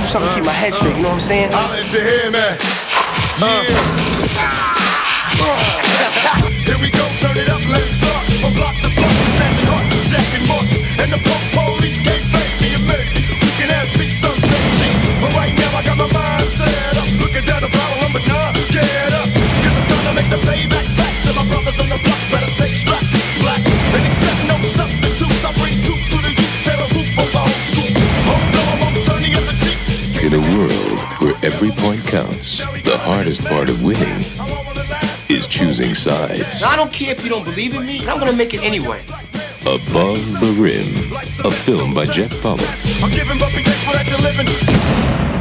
something to keep my head straight, you know what I'm saying? I'll let you hear me. Here we go, turn it up, let it start. From block to block, snatching hearts and jacking marks. And the police can't fake me a minute. We can have peace on cheap. But right now I got my mind set up. Looking down the barrel, I'm nah, get up. Cause it's time to make the payback back to my brothers on the block. Better stay strapped, black. And accept no substitutes. I bring truth to the youth, tear a roof over whole school. Oh no, I'm turning up the cheek. In a world where every point counts, the hardest part of winning is choosing sides. Now, I don't care if you don't believe in me, but I'm gonna make it anyway. Above the Rim, a film by Jeff Pollard. I'm giving, but be thankful that you're living.